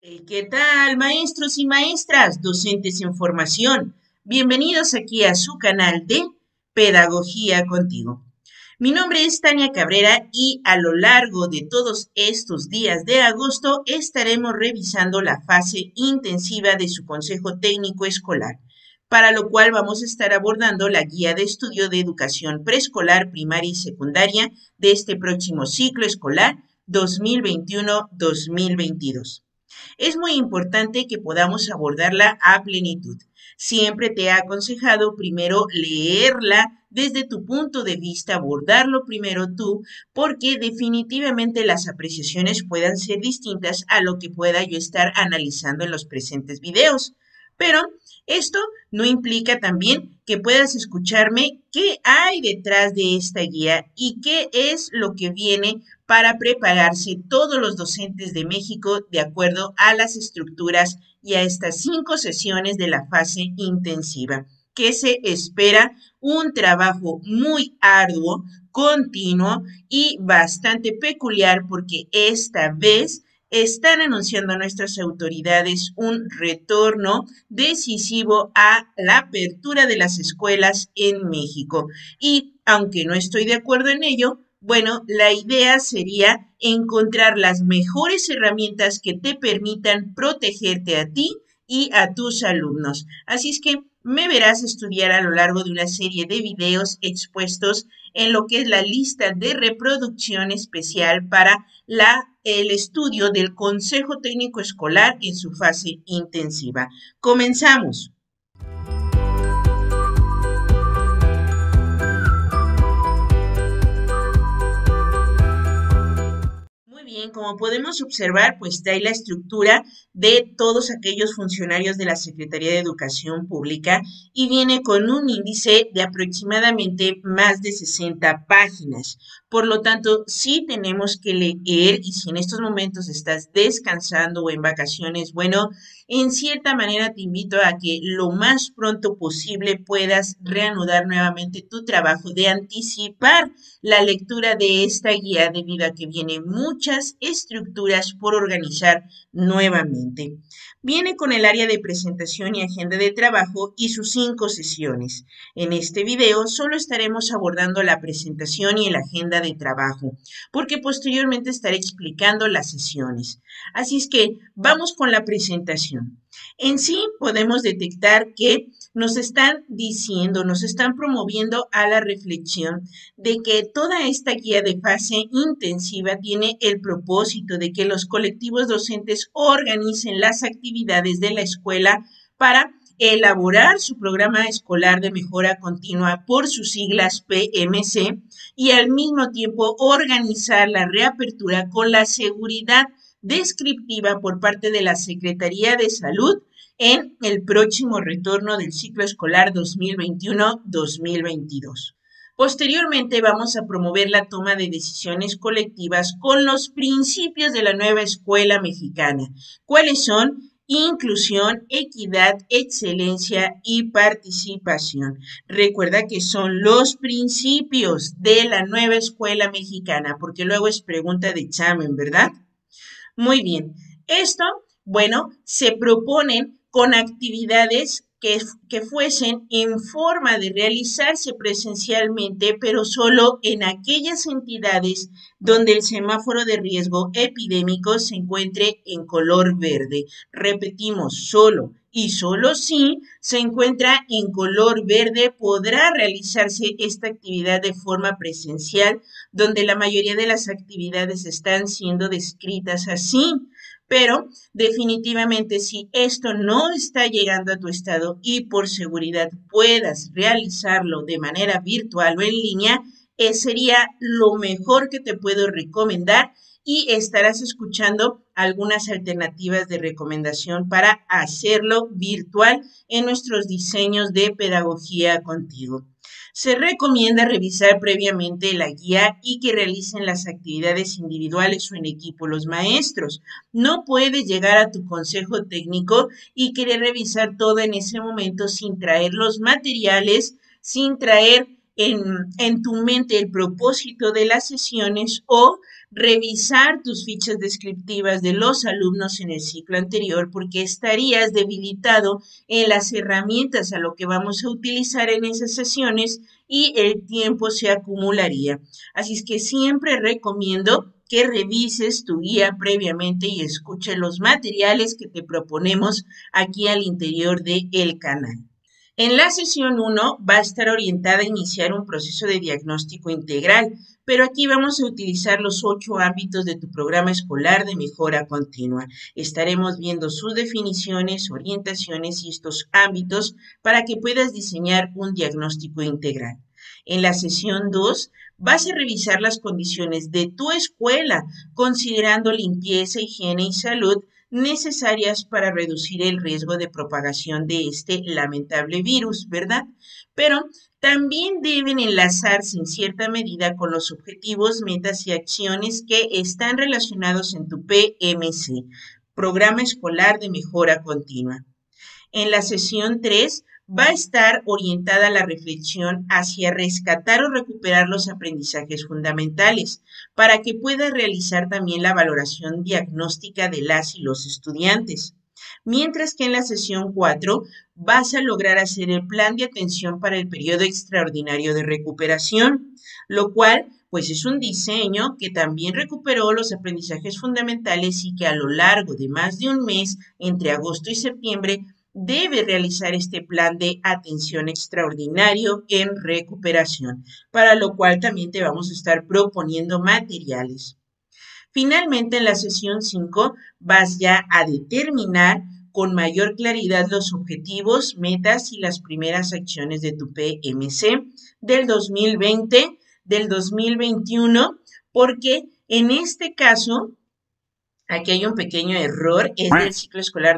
¿Qué tal, maestros y maestras, docentes en formación? Bienvenidos aquí a su canal de Pedagogía Contigo. Mi nombre es Tania Cabrera y a lo largo de todos estos días de agosto estaremos revisando la fase intensiva de su Consejo Técnico Escolar, para lo cual vamos a estar abordando la guía de estudio de educación preescolar, primaria y secundaria de este próximo ciclo escolar 2021-2022. Es muy importante que podamos abordarla a plenitud. Siempre te he aconsejado primero leerla desde tu punto de vista, abordarlo primero tú, porque definitivamente las apreciaciones puedan ser distintas a lo que pueda yo estar analizando en los presentes videos. Pero esto no implica también que puedas escucharme qué hay detrás de esta guía y qué es lo que viene para prepararse todos los docentes de México de acuerdo a las estructuras y a estas 5 sesiones de la fase intensiva, que se espera un trabajo muy arduo, continuo y bastante peculiar porque esta vez están anunciando a nuestras autoridades un retorno decisivo a la apertura de las escuelas en México. Y aunque no estoy de acuerdo en ello, bueno, la idea sería encontrar las mejores herramientas que te permitan protegerte a ti y a tus alumnos. Así es que me verás estudiar a lo largo de una serie de videos expuestos en lo que es la lista de reproducción especial para el estudio del Consejo Técnico Escolar en su fase intensiva. Comenzamos. Muy bien, como podemos observar, pues trae la estructura de todos aquellos funcionarios de la Secretaría de Educación Pública y viene con un índice de aproximadamente más de 60 páginas. Por lo tanto, sí tenemos que leer y si en estos momentos estás descansando o en vacaciones, bueno, en cierta manera te invito a que lo más pronto posible puedas reanudar nuevamente tu trabajo de anticipar la lectura de esta guía debido a que vienen muchas estructuras por organizar nuevamente. Viene con el área de presentación y agenda de trabajo y sus 5 sesiones. En este video solo estaremos abordando la presentación y la agenda de trabajo, porque posteriormente estaré explicando las sesiones. Así es que vamos con la presentación. En sí podemos detectar que nos están diciendo, nos están promoviendo a la reflexión de que toda esta guía de fase intensiva tiene el propósito de que los colectivos docentes organicen las actividades de la escuela para elaborar su programa escolar de mejora continua por sus siglas PMC y al mismo tiempo organizar la reapertura con la seguridad descriptiva por parte de la Secretaría de Salud en el próximo retorno del ciclo escolar 2021-2022. Posteriormente vamos a promover la toma de decisiones colectivas con los principios de la nueva escuela mexicana. ¿Cuáles son? Inclusión, equidad, excelencia y participación. Recuerda que son los principios de la nueva escuela mexicana, porque luego es pregunta de examen, ¿verdad? Muy bien. Esto, bueno, se proponen con actividades que fuesen en forma de realizarse presencialmente, pero solo en aquellas entidades donde el semáforo de riesgo epidémico se encuentre en color verde. Repetimos, solo y solo si se encuentra en color verde podrá realizarse esta actividad de forma presencial, donde la mayoría de las actividades están siendo descritas así. Pero definitivamente si esto no está llegando a tu estado y por seguridad puedas realizarlo de manera virtual o en línea, sería lo mejor que te puedo recomendar y estarás escuchando algunas alternativas de recomendación para hacerlo virtual en nuestros diseños de pedagogía contigo. Se recomienda revisar previamente la guía y que realicen las actividades individuales o en equipo los maestros. No puedes llegar a tu consejo técnico y querer revisar todo en ese momento sin traer los materiales, sin traer en tu mente el propósito de las sesiones o revisar tus fichas descriptivas de los alumnos en el ciclo anterior porque estarías debilitado en las herramientas a lo que vamos a utilizar en esas sesiones y el tiempo se acumularía. Así es que siempre recomiendo que revises tu guía previamente y escuche los materiales que te proponemos aquí al interior del canal. En la sesión 1 va a estar orientada a iniciar un proceso de diagnóstico integral, pero aquí vamos a utilizar los 8 ámbitos de tu programa escolar de mejora continua. Estaremos viendo sus definiciones, orientaciones y estos ámbitos para que puedas diseñar un diagnóstico integral. En la sesión 2 vas a revisar las condiciones de tu escuela, considerando limpieza, higiene y salud necesarias para reducir el riesgo de propagación de este lamentable virus, ¿verdad? Pero también deben enlazarse en cierta medida con los objetivos, metas y acciones que están relacionados en tu PMC, Programa Escolar de Mejora Continua. En la sesión 3 va a estar orientada la reflexión hacia rescatar o recuperar los aprendizajes fundamentales para que puedas realizar también la valoración diagnóstica de las y los estudiantes. Mientras que en la sesión 4 vas a lograr hacer el plan de atención para el periodo extraordinario de recuperación, lo cual pues es un diseño que también recuperó los aprendizajes fundamentales y que a lo largo de más de un mes, entre agosto y septiembre, debe realizar este plan de atención extraordinario en recuperación, para lo cual también te vamos a estar proponiendo materiales. Finalmente, en la sesión 5 vas ya a determinar con mayor claridad los objetivos, metas y las primeras acciones de tu PMC del 2020, del 2021, porque en este caso aquí hay un pequeño error, es del ciclo escolar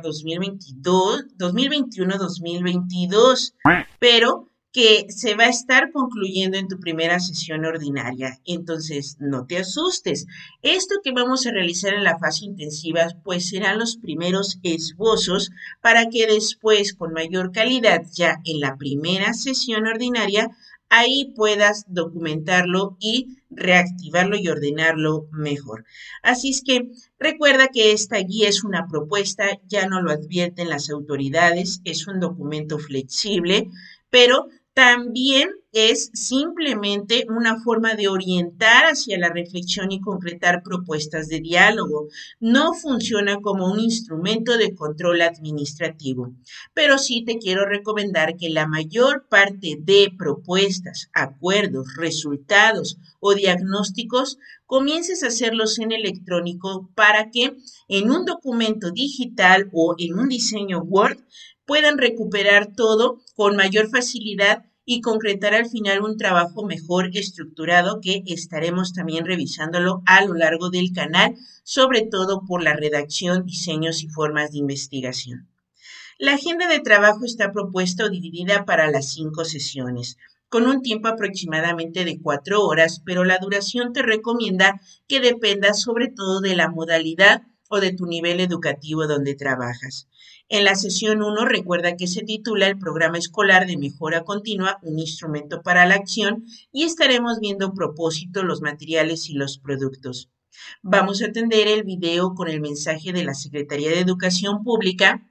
2021-2022, pero que se va a estar concluyendo en tu primera sesión ordinaria. Entonces, no te asustes. Esto que vamos a realizar en la fase intensiva, pues serán los primeros esbozos para que después, con mayor calidad, ya en la primera sesión ordinaria, ahí puedas documentarlo y reactivarlo y ordenarlo mejor. Así es que recuerda que esta guía es una propuesta, ya no lo advierten las autoridades, es un documento flexible, pero también es simplemente una forma de orientar hacia la reflexión y concretar propuestas de diálogo. No funciona como un instrumento de control administrativo, pero sí te quiero recomendar que la mayor parte de propuestas, acuerdos, resultados o diagnósticos comiences a hacerlos en electrónico para que en un documento digital o en un diseño Word puedan recuperar todo con mayor facilidad y concretar al final un trabajo mejor estructurado que estaremos también revisándolo a lo largo del canal, sobre todo por la redacción, diseños y formas de investigación. La agenda de trabajo está propuesta o dividida para las 5 sesiones, con un tiempo aproximadamente de 4 horas, pero la duración te recomienda que dependa sobre todo de la modalidad o de tu nivel educativo donde trabajas. En la sesión 1 recuerda que se titula el Programa Escolar de Mejora Continua, un instrumento para la acción, y estaremos viendo propósito, los materiales y los productos. Vamos a atender el video con el mensaje de la Secretaría de Educación Pública,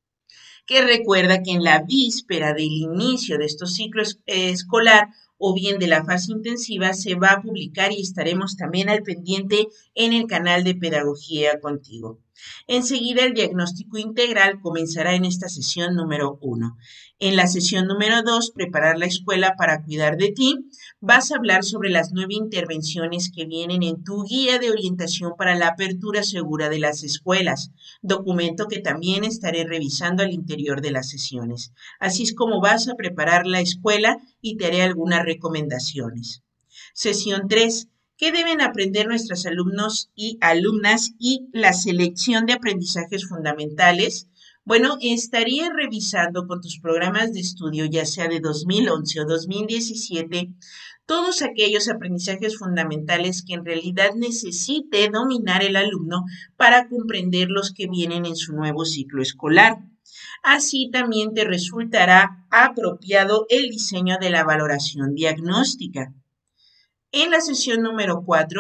que recuerda que en la víspera del inicio de estos ciclos escolar o bien de la fase intensiva se va a publicar y estaremos también al pendiente en el canal de Pedagogía Contigo. Enseguida el diagnóstico integral comenzará en esta sesión número 1. En la sesión número 2, preparar la escuela para cuidar de ti, vas a hablar sobre las 9 intervenciones que vienen en tu guía de orientación para la apertura segura de las escuelas, documento que también estaré revisando al interior de las sesiones. Así es como vas a preparar la escuela y te haré algunas recomendaciones. Sesión 3. ¿Qué deben aprender nuestros alumnos y alumnas y la selección de aprendizajes fundamentales? Bueno, estaría revisando con tus programas de estudio, ya sea de 2011 o 2017, todos aquellos aprendizajes fundamentales que en realidad necesite dominar el alumno para comprender los que vienen en su nuevo ciclo escolar. Así también te resultará apropiado el diseño de la valoración diagnóstica. En la sesión número 4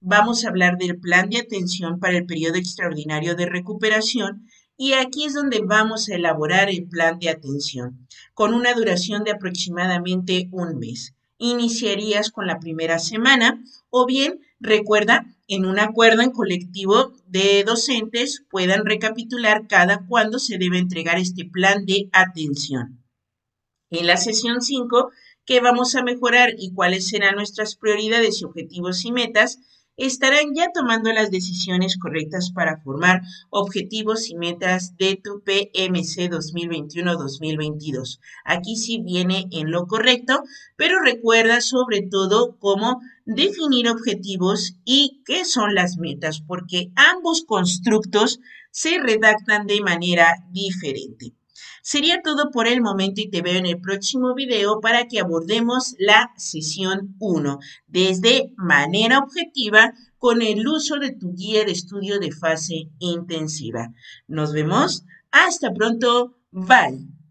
vamos a hablar del plan de atención para el periodo extraordinario de recuperación y aquí es donde vamos a elaborar el plan de atención con una duración de aproximadamente un mes. Iniciarías con la primera semana o bien, recuerda, en un acuerdo en colectivo de docentes puedan recapitular cada cuándo se debe entregar este plan de atención. En la sesión 5, ¿qué vamos a mejorar y cuáles serán nuestras prioridades y objetivos y metas? Estarán ya tomando las decisiones correctas para formar objetivos y metas de tu PMC 2021-2022. Aquí sí viene en lo correcto, pero recuerda sobre todo cómo definir objetivos y qué son las metas, porque ambos constructos se redactan de manera diferente. Sería todo por el momento y te veo en el próximo video para que abordemos la sesión 1 desde manera objetiva con el uso de tu guía de estudio de fase intensiva. Nos vemos. Hasta pronto. Bye.